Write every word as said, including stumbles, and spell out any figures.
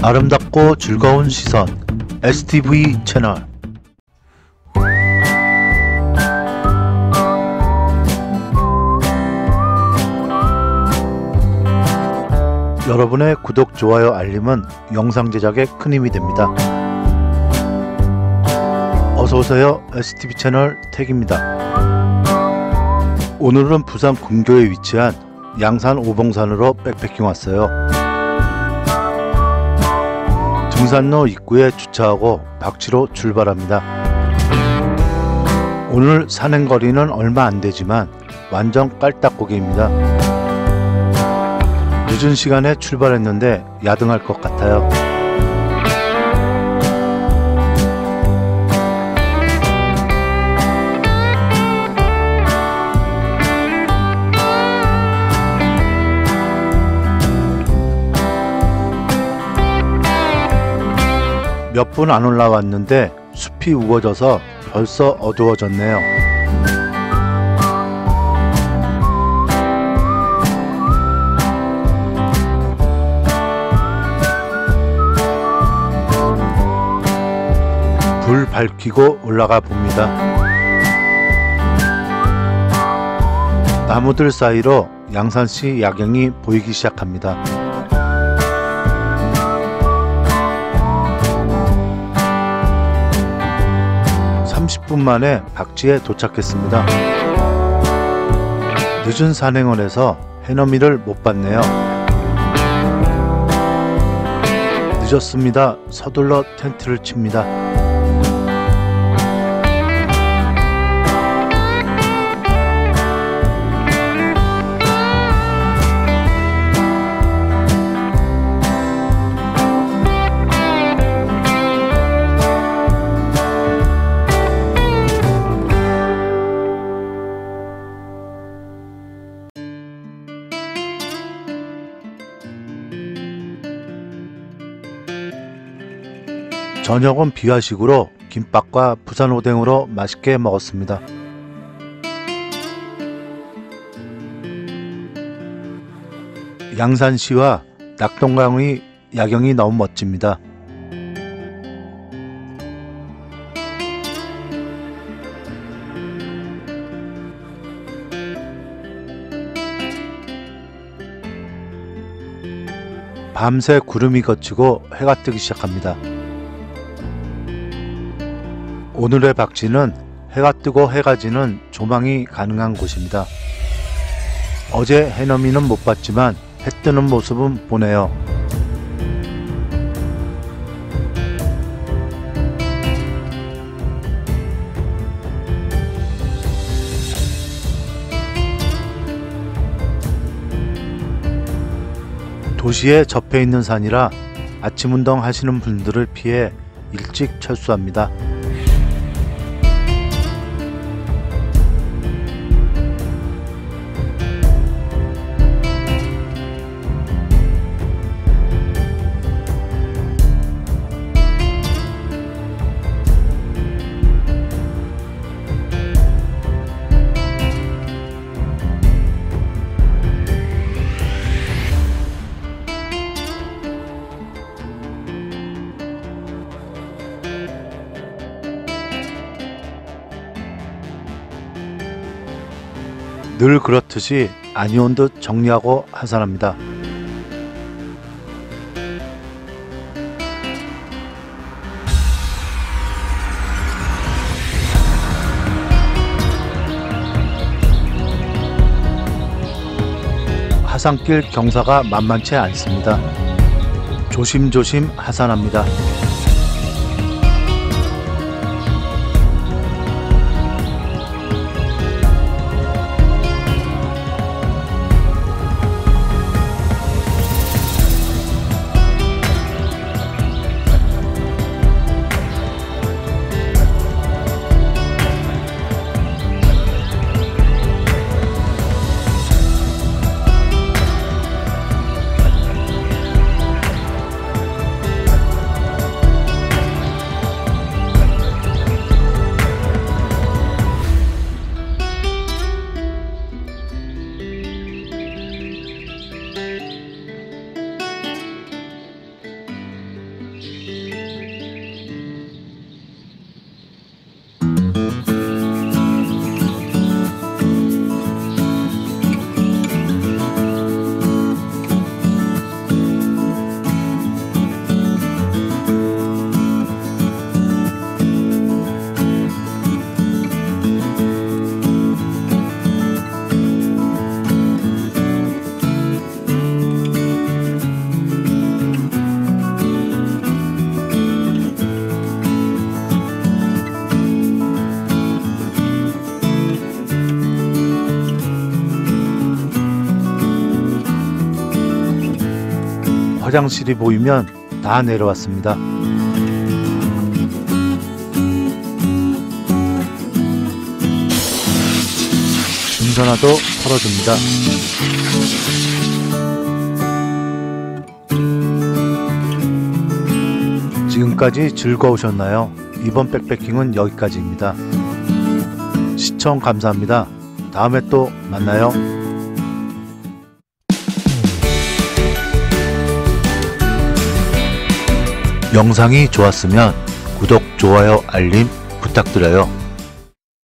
아름답고 즐거운 시선 에스티브이 채널. 여러분의 구독, 좋아요, 알림은 영상 제작에 큰 힘이 됩니다. 어서오세요. 에스티브이 채널 택입니다. 오늘은 부산 군교에 위치한 양산 오봉산으로 백패킹 왔어요. 등산로 입구에 주차하고 박지로 출발합니다. 오늘 산행거리는 얼마 안되지만 완전 깔딱고개입니다. 늦은 시간에 출발했는데 야등할 것 같아요. 몇 분 안 올라왔는데 숲이 우거져서 벌써 어두워졌네요. 불 밝히고 올라가 봅니다. 나무들 사이로 양산시 야경이 보이기 시작합니다. 삼십 분 만에 박지에 도착했습니다. 늦은 산행을 해서 해넘이를 못 봤네요. 늦었습니다. 서둘러 텐트를 칩니다. 저녁은 비화식으로 김밥과 부산 오뎅으로 맛있게 먹었습니다. 양산시와 낙동강의 야경이 너무 멋집니다. 밤새 구름이 걷히고 해가 뜨기 시작합니다. 오늘의 박지는 해가 뜨고 해가 지는 조망이 가능한 곳입니다. 어제 해넘이는 못 봤지만 해 뜨는 모습은 보네요. 도시에 접해 있는 산이라 아침 운동 하시는 분들을 피해 일찍 철수합니다. 늘 그렇듯이 아니온 듯 정리하고 하산합니다. 하산길 경사가 만만치 않습니다. 조심조심 하산합니다. 화장실이 보이면 다 내려왔습니다. 운전화도 털어줍니다. 지금까지 즐거우셨나요? 이번 백패킹은 여기까지입니다. 시청 감사합니다. 다음에 또 만나요. 영상이 좋았으면 구독, 좋아요, 알림 부탁드려요.